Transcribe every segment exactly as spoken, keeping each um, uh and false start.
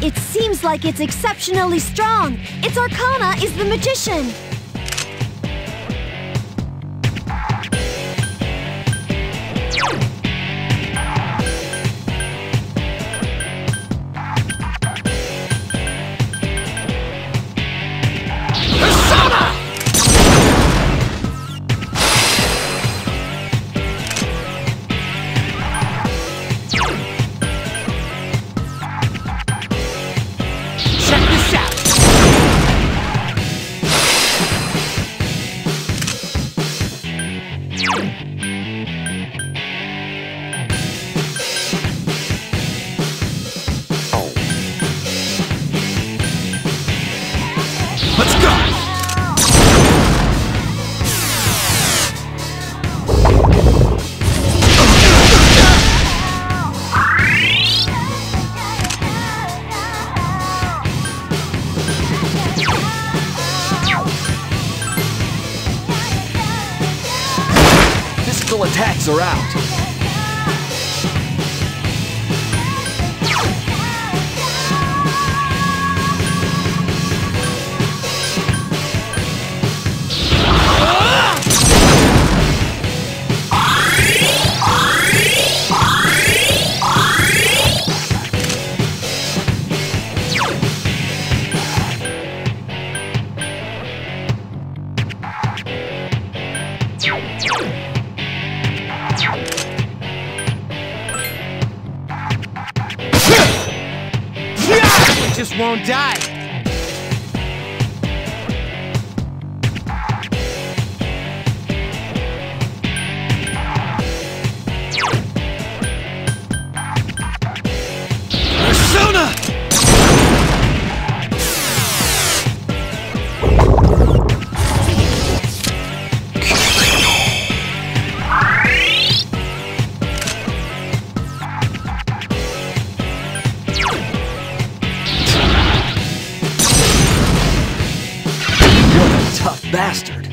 It seems like it's exceptionally strong. Its arcana is the magician. Attacks are out. Just won't die. Persona! Bastard.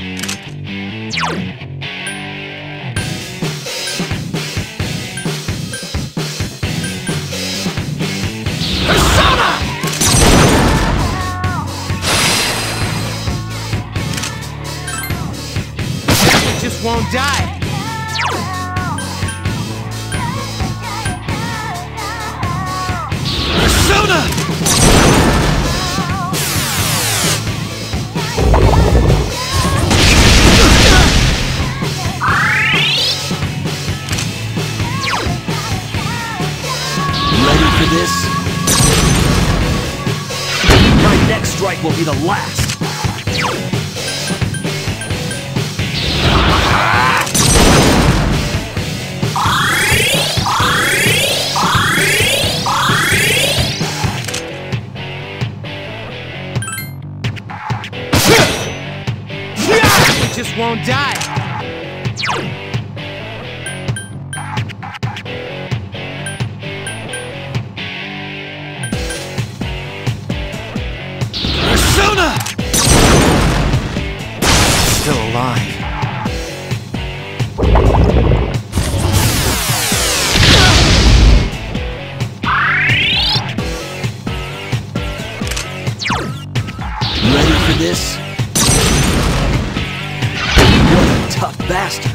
Persona! It just won't die. Persona! This. My next strike will be the last. It just won't die. Persona! Still alive. Ready for this? What a tough bastard.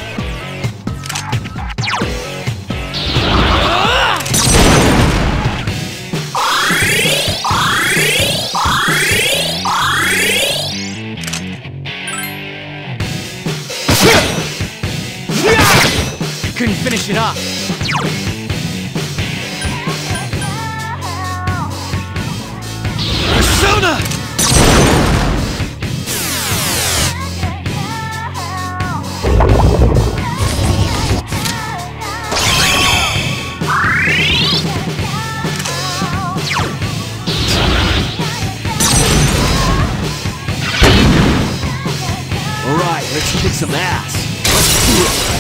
Couldn't finish it up. Persona! All right, let's kick some ass. Let's do it.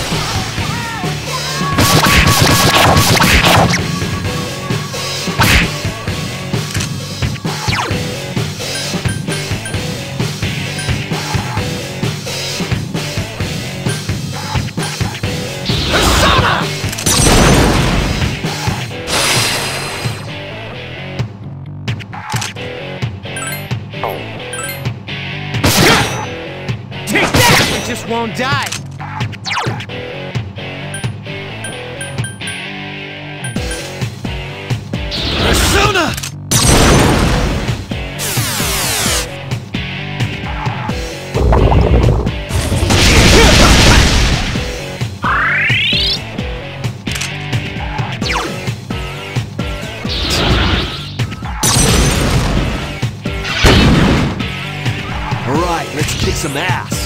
just won't die. Persona! Alright, let's kick some ass.